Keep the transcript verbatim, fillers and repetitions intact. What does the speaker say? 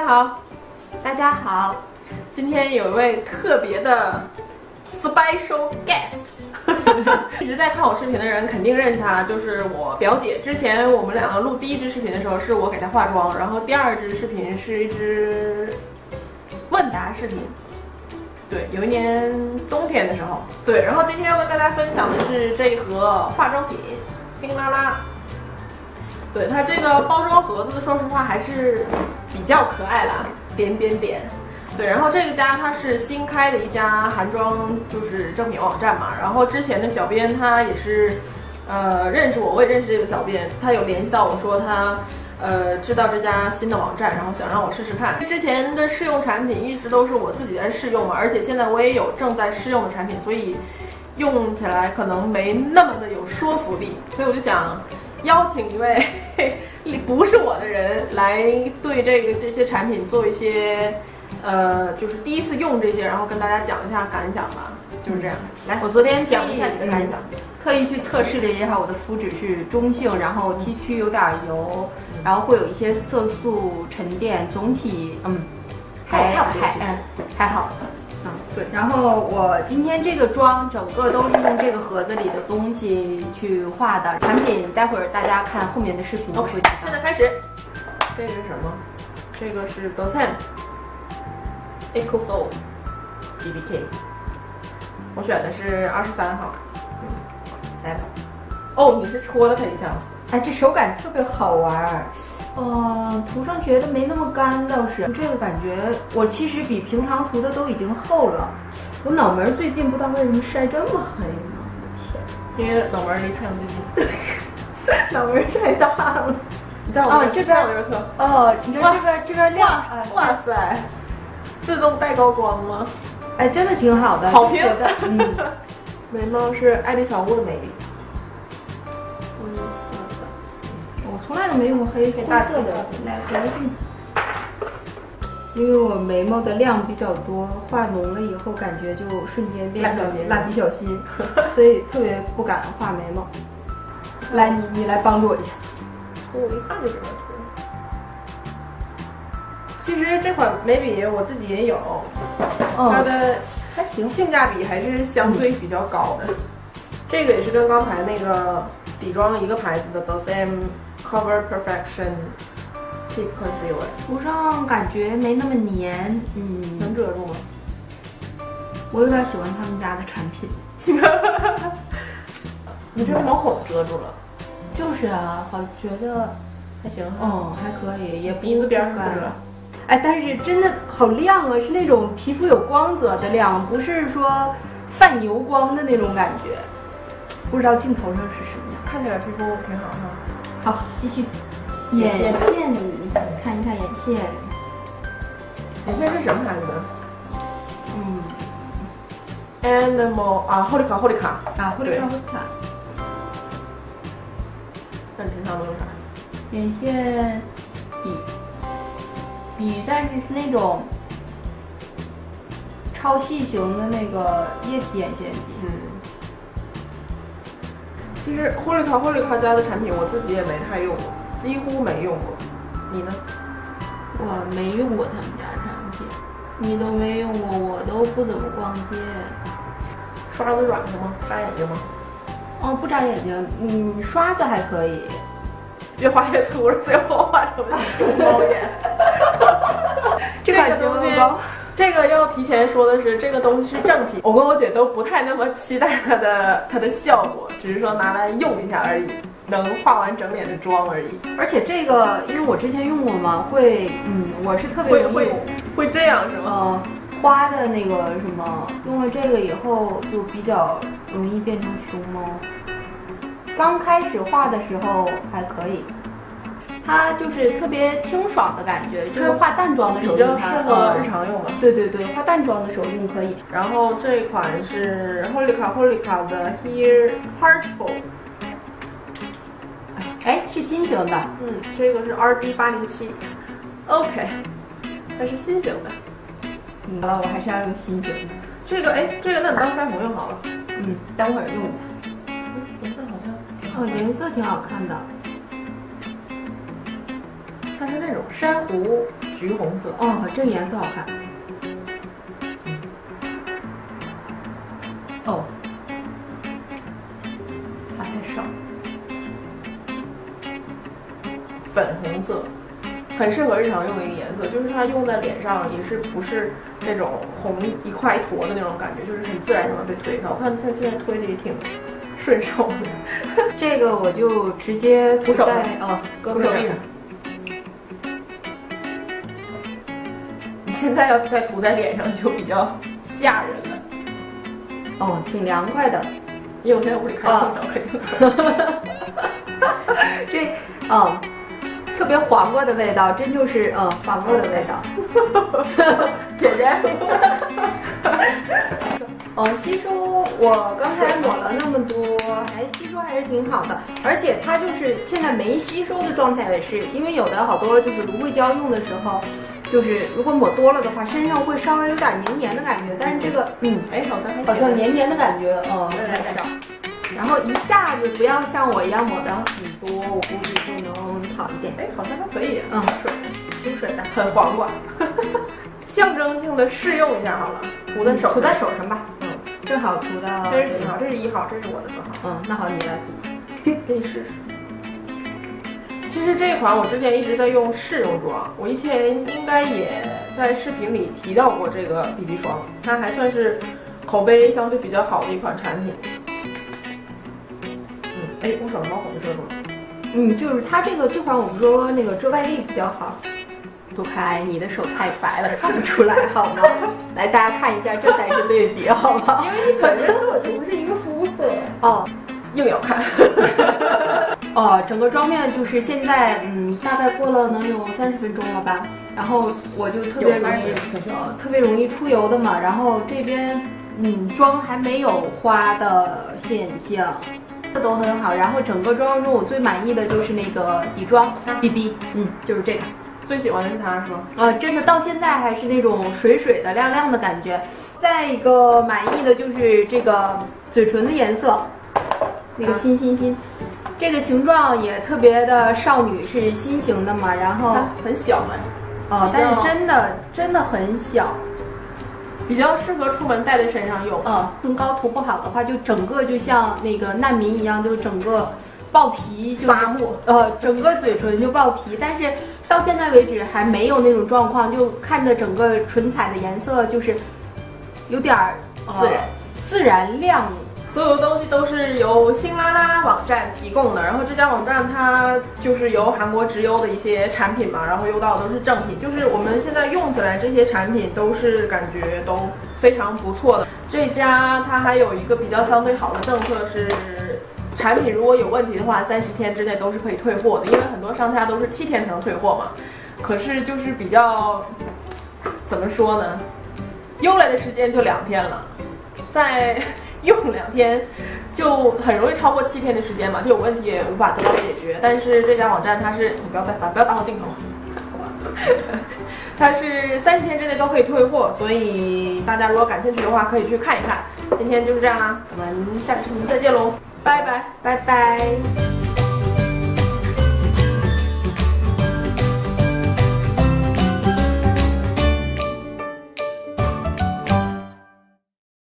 好， 大家好， 今天有一位特别的 special guest， 一直在看我视频的人肯定认识她，就是我表姐。之前我们两个录第一支视频的时候，是我给她化妆，然后第二支视频是一支问答视频。对，有一年冬天的时候，对，然后今天要跟大家分享的是这一盒化妆品，辛拉拉。对，它这个包装盒子，说实话还是比较可爱啦，点点点。对，然后这个家它是新开的一家韩妆就是正品网站嘛，然后之前的小编他也是，呃，认识我，我也认识这个小编，他有联系到我说他，呃，知道这家新的网站，然后想让我试试看。之前的试用产品一直都是我自己在试用嘛，而且现在我也有正在试用的产品，所以用起来可能没那么的有说服力，所以我就想邀请一位不是我的人来对这个这些产品做一些。呃，就是第一次用这些，然后跟大家讲一下感想吧，就是这样。来， 我昨天讲一下你的感想， 嗯、特意去测试了一下我的肤质是中性，然后 T 区有点油，嗯、然后会有一些色素沉淀，总体嗯还还嗯还好。嗯，对。然后我今天这个妆整个都是用这个盒子里的东西去画的，产品待会儿大家看后面的视频就会知道。 现在开始，这个是什么？这个是 Dosan。Eco Soul B B K， 我选的是二十三号。嗯，来吧。哦，你是戳了它一下。 哎，这手感特别好玩。呃，涂上觉得没那么干，倒是这个感觉，我其实比平常涂的都已经厚了。我脑门最近不知道为什么晒这么黑呢？ 因为脑门离太阳最近。 脑门太大了。 你知道我哦，这边哦，你看这边这边亮， 哇塞！自动带高光吗？ 哎，真的挺好的， 好评。 嗯， 眉毛是爱丽小屋的眉笔， 灰色的，我从来都没用过黑灰色的来合并，因为我眉毛的量比较多，画浓了以后感觉就瞬间变成蜡笔小新，所以特别不敢画眉毛。来，你你来帮助我一下， 我一看就知道。其实这款眉笔我自己也有，哦、它的还行， 性价比还是相对比较高的。嗯、这个也是跟刚才那个底妆一个牌子的 Dosan Cover Perfection Tip Concealer， 涂上感觉没那么黏，嗯， 能遮住吗？ 我有点喜欢他们家的产品。 你这个毛孔遮住了。 就是啊，好觉得还行， 嗯，还可以，也鼻子边上不遮。 哎，但是真的好亮啊，是那种皮肤有光泽的亮，不是说泛油光的那种感觉。不知道镜头上是什么样， 看起来皮肤挺好哈。 好，继续。眼线里，看一下眼线。 眼线是什么牌子的？ 嗯 ，Animal 啊，厚利卡，厚利卡啊，厚利卡，厚利卡。 那你平常都用啥？ 眼线笔。笔，但是是那种超细型的那个液体眼线笔。 嗯，其实惠利卡惠利卡家的产品我自己也没太用过，几乎没用过。你呢？ 我没用过他们家产品，你都没用过，我都不怎么逛街。 刷子软的吗？扎眼睛吗？ 哦，不扎眼睛，嗯，刷子还可以。 越画越粗，最后画成了熊猫眼。这个东西，这个要提前说的是，这个东西是正品。我跟我姐都不太那么期待它的它的效果，只是说拿来用一下而已，能化完整脸的妆而已。 而且这个，因为我之前用过嘛，会，嗯，我是特别容易会会这样是吗？ 呃，花的那个什么，用了这个以后就比较容易变成熊猫。刚开始画的时候还可以，它就是特别清爽的感觉，就是化淡妆的时候用它， 适合日常用的。 对对对，化淡妆的时候用可以。 然后这款是 Holika Holika 的 Here Heartful， 哎，是新型的。 嗯，这个是 R D 八零七 ，OK， 它是新型的。 嗯，好了，我还是要用新型的。 这个哎，这个那你当腮红用好了。 嗯，等会儿用一下。 颜色好像。 哦，颜色挺好看的， 它是那种珊瑚橘红色。 哦，这个颜色好看。哦，擦太少。 粉红色，很适合日常用的一个颜色，就是它用在脸上也是不是那种红一块一坨的那种感觉，就是很自然的被推开。我看它现在推的也挺顺手的。 这个我就直接涂在哦胳膊上。 你现在要再涂在脸上就比较吓人了。 哦，挺凉快的， 因为我在屋里开空调，肯定。 这哦。特别黄瓜的味道，真就是嗯黄瓜的味道。 姐姐， 哦，吸收我刚才抹了那么多，还吸收还是挺好的，而且它就是现在没吸收的状态也是，因为有的好多就是芦荟胶用的时候，就是如果抹多了的话，身上会稍微有点黏黏的感觉，但是这个嗯， 哎，好像好像黏黏的感觉，哦，有点少。然后一下子不要像我一样抹的很多，我估计就能好一点。 哎，好像还可以， 嗯， 水，清水的，很黄瓜，象征性的试用一下好了，涂在手， 涂在手上吧。 嗯， 正好涂到。 这是几号？这是一号，这是我的色号。 嗯，那好，你来涂， 给你试试。其实这一款我之前一直在用试用装，我以前应该也在视频里提到过这个 B B 霜，它还算是口碑相对比较好的一款产品。哎，我手上冒红色了。 嗯，就是它这个这款，我们说那个遮盖力比较好。杜开，你的手太白了，看不出来好吗？来，大家看一下，这才是对比，好吗？ 因为你本身跟我就不是一个肤色哦， 硬要看。 哦，整个妆面就是现在，嗯，大概过了能有三十分钟了吧。然后我就特别容易，呃，特别容易出油的嘛。然后这边，嗯，妆还没有花的现象。都很好，然后整个妆容中我最满意的就是那个底妆 B B， 嗯，就是这个， 最喜欢的是它是吗？ 呃，真的到现在还是那种水水的亮亮的感觉。再一个满意的就是这个嘴唇的颜色，那个心心心，这个形状也特别的少女，是心形的嘛，然后很小哎， 哦，但是真的真的很小。 比较适合出门带在身上用。 嗯，唇膏涂不好的话，就整个就像那个难民一样，就整个爆皮，就发木。 呃，整个嘴唇就爆皮。但是到现在为止还没有那种状况，就看着整个唇彩的颜色就是有点儿、呃、 自然自然亮。 所有东西都是由星拉拉网站提供的，然后这家网站它就是由韩国直邮的一些产品嘛，然后邮到的都是正品，就是我们现在用起来这些产品都是感觉都非常不错的。这家它还有一个比较相对好的政策是，产品如果有问题的话，三十天之内都是可以退货的，因为很多商家都是七天才能退货嘛。可是就是比较怎么说呢，邮来的时间就两天了，在用两天就很容易超过七天的时间嘛，就有问题也无法得到解决。但是这家网站它是，你不要再翻，不要打我镜头，好吧？它是三十天之内都可以退货，所以大家如果感兴趣的话，可以去看一看。今天就是这样啦，我们下个视频再见喽，拜拜， 拜拜。